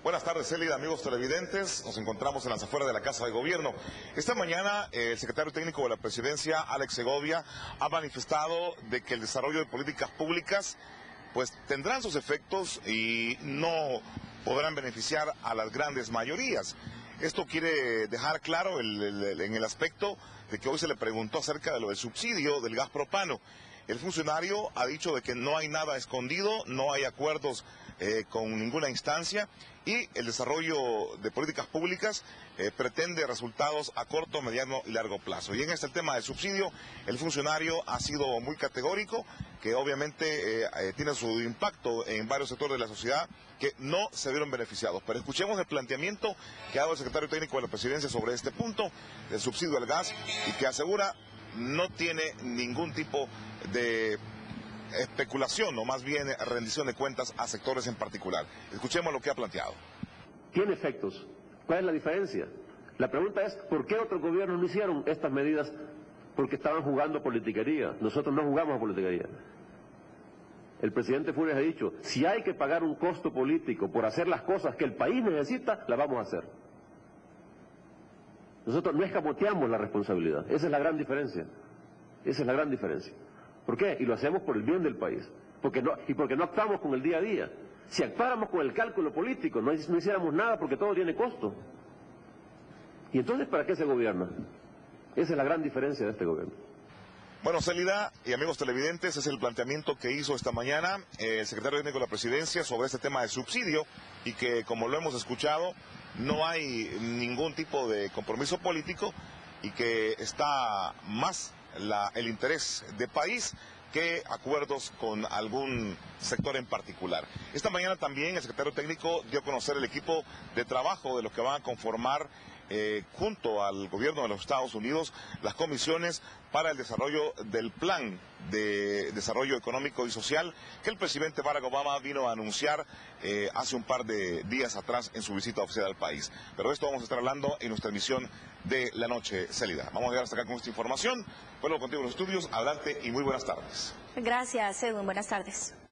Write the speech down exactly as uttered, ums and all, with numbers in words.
Buenas tardes, Célida, amigos televidentes. Nos encontramos en las afueras de la Casa de Gobierno. Esta mañana, eh, el secretario técnico de la Presidencia, Alex Segovia, ha manifestado de que el desarrollo de políticas públicas pues tendrán sus efectos y no podrán beneficiar a las grandes mayorías. Esto quiere dejar claro el, el, en el aspecto de que hoy se le preguntó acerca de lo del subsidio del gas propano. El funcionario ha dicho de que no hay nada escondido, no hay acuerdos eh, con ninguna instancia y el desarrollo de políticas públicas eh, pretende resultados a corto, mediano y largo plazo. Y en este tema del subsidio, el funcionario ha sido muy categórico, que obviamente eh, eh, tiene su impacto en varios sectores de la sociedad que no se vieron beneficiados. Pero escuchemos el planteamiento que ha dado el secretario técnico de la Presidencia sobre este punto del subsidio al gas y que asegura no tiene ningún tipo de especulación o más bien rendición de cuentas a sectores en particular. Escuchemos lo que ha planteado. Tiene efectos. ¿Cuál es la diferencia? La pregunta es, ¿por qué otros gobiernos no hicieron estas medidas? Porque estaban jugando a politiquería. Nosotros no jugamos a politiquería. El presidente Funes ha dicho, si hay que pagar un costo político por hacer las cosas que el país necesita, las vamos a hacer. Nosotros no escamoteamos la responsabilidad. Esa es la gran diferencia. Esa es la gran diferencia. ¿Por qué? Y lo hacemos por el bien del país. Porque no, y porque no actuamos con el día a día. Si actuáramos con el cálculo político, no, no hiciéramos nada porque todo tiene costo. ¿Y entonces para qué se gobierna? Esa es la gran diferencia de este gobierno. Bueno, Célida y amigos televidentes, es el planteamiento que hizo esta mañana el secretario técnico de la Presidencia sobre este tema de subsidio y que, como lo hemos escuchado, no hay ningún tipo de compromiso político y que está más la, el interés de país que acuerdos con algún sector en particular. Esta mañana también el secretario técnico dio a conocer el equipo de trabajo de los que van a conformar eh, junto al gobierno de los Estados Unidos las comisiones para el desarrollo del plan de desarrollo económico y social que el presidente Barack Obama vino a anunciar eh, hace un par de días atrás en su visita oficial al país. Pero de esto vamos a estar hablando en nuestra emisión de la noche, Célida. Vamos a llegar hasta acá con esta información. Vuelvo contigo en los estudios. Adelante y muy buenas tardes. Gracias, Edwin. Buenas tardes.